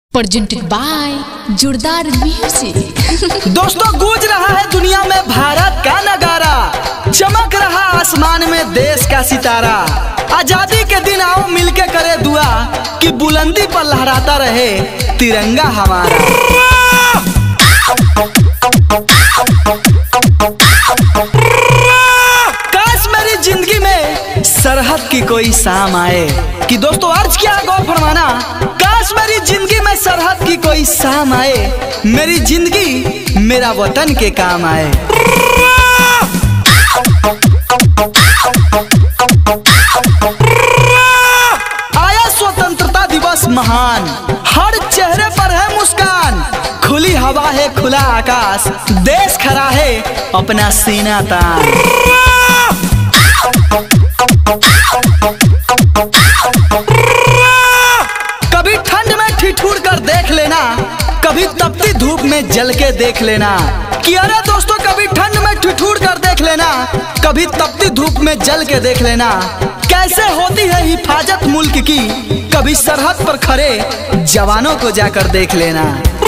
Presented by जोरदार music. दोस्तों गूंज रहा है दुनिया में भारत का नगारा, चमक रहा आसमान में देश का सितारा। आजादी के दिन आओ मिलके करे दुआ कि बुलंदी पर लहराता रहे तिरंगा हमारा। काश मेरी जिंदगी में सरहद की कोई शाम आए, कि दोस्तों अर्ज क्या गौर फरमाना, काश मेरी जिंदगी में सरहद की कोई शाम आए, मेरी जिंदगी मेरा वतन के काम आए। आया स्वतंत्रता दिवस महान, हर चेहरे पर है मुस्कान, खुली हवा है खुला आकाश, देश खड़ा है अपना सीना तान। कभी ठंड में ठिठुर कर देख लेना, कभी तपती धूप में जल के देख लेना, कि अरे दोस्तों कभी ठंड में ठिठुर कर देख लेना, कभी तपती धूप में जल के देख लेना, कैसे होती है हिफाजत मुल्क की, कभी सरहद पर खड़े जवानों को जाकर देख लेना।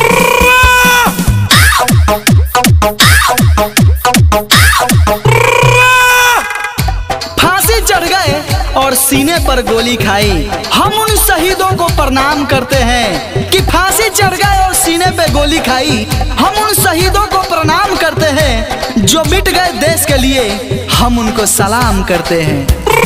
फांसी चढ़ गए और सीने पर गोली खाई, हम उन शहीदों को प्रणाम करते हैं, कि फांसी चढ़ गए और सीने पे गोली खाई, हम उन शहीदों को प्रणाम करते हैं, जो मिट गए देश के लिए हम उनको सलाम करते हैं।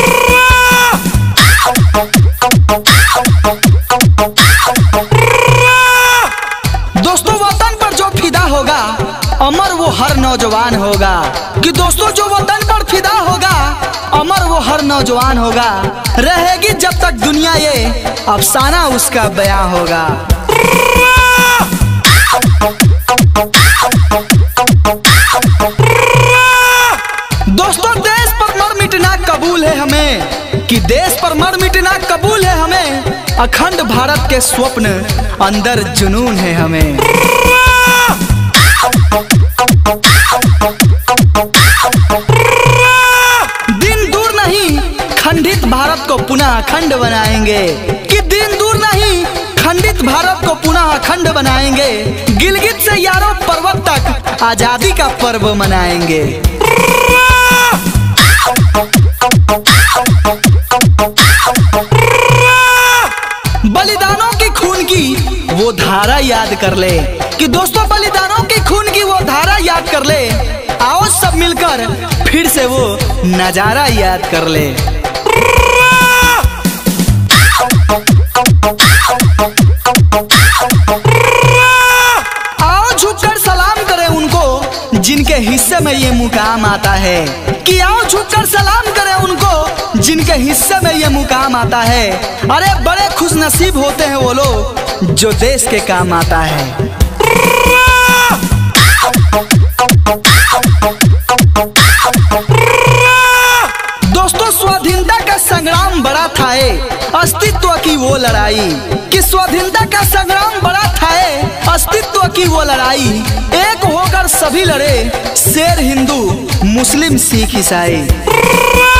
दोस्तों वतन पर जो फिदा होगा अमर वो हर नौजवान होगा, कि दोस्तों जो वतन पर फिदा होगा अमर वो हर नौजवान होगा, रहेगी जब तक दुनिया ये अफसाना उसका बयां होगा। दोस्तों देश पर मर मिटना कबूल है हमें, कि देश पर मर मिटना कबूल है हमें, अखंड भारत के स्वप्न अंदर जुनून है हमें। दिन दूर नहीं खंडित भारत को पुनः अखंड बनाएंगे, कि दिन दूर नहीं खंडित भारत को पुनः अखंड बनाएंगे, गिलगित से यारो पर्वत तक आजादी का पर्व मनाएंगे। बलिदानों की खून की वो धारा याद कर ले, कि दोस्तों बलिदानों की खून की वो धारा याद कर ले, आओ सब मिलकर फिर से वो नजारा याद कर ले। आओ झुककर सलाम करें उनको जिनके हिस्से में ये मुकाम आता है, कि आओ झुककर सलाम करें उनको जिनके हिस्से में ये मुकाम आता है। अरे बड़े खुश नसीब होते हैं वो लोग जो देश के काम आता है। दोस्तों स्वाधीनता का संग्राम बड़ा था, अस्तित्व की वो लड़ाई, कि स्वाधीनता का संग्राम बड़ा था, अस्तित्व की वो लड़ाई, एक होकर सभी लड़े, शेर हिंदू मुस्लिम सिख ईसाई।